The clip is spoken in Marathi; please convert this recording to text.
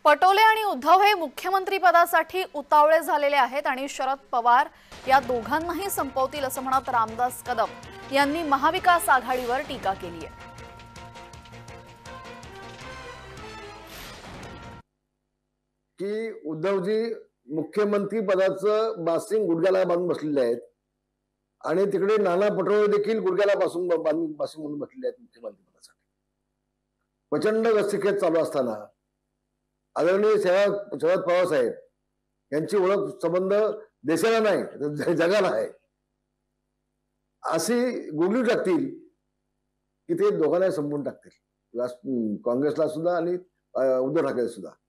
पटोले आणि उद्धव हे मुख्यमंत्री पदासाठी उतावळे झालेले आहेत आणि शरद पवार या दोघांनाही संपवतील असं म्हणत रामदास कदम यांनी महाविकास आघाडीवर टीका केली आहे। की उद्धवजी मुख्यमंत्री पदाचं बासिंग गुडघ्याला बांधून बसलेले आहेत आणि तिकडे नाना पटोले देखील गुडघ्याला बासिंग म्हणून बसलेले आहेत मुख्यमंत्री पदासाठी। प्रचंड रस्तिखेच चालू असताना आदरणीय शरद पवार साहेब यांची ओळख संबंध देशाला नाही जगाला आहे, अशी गुगली टाकतील की ते दोघांना संपवून टाकतील, काँग्रेसला सुद्धा आणि उद्धव ठाकरे सुद्धा।